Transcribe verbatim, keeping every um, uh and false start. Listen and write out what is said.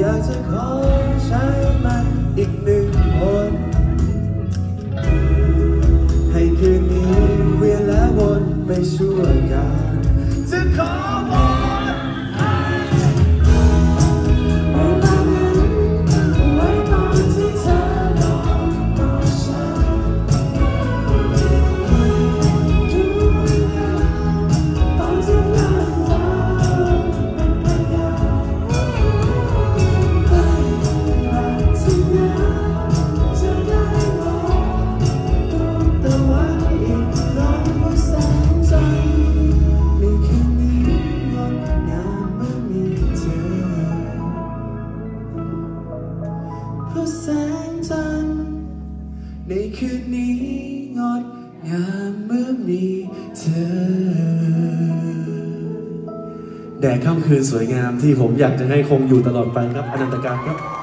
อยากจะขอใช้มันอีกหนึ่งคนให้คืนนี้เวียนและวนไปชั่วการจะขอวอนเวลานั้นไว้ตอนที่เธอบอกบอกฉันดูตอนที่เลิกเราเป็นพยานไปรักที่นั้นจะได้มองดวงตะวันอีกครั้งว่าแสงจันทร์ในคืนนี้งดงามเมื่อมีเธอเพราะแสงจันทร์ในคืนนี้งดงามเมื่อมีเธอแด่ค่ำคืนสวยงามที่ผมอยากจะให้คงอยู่ตลอดไปครับอนันตกาลครับ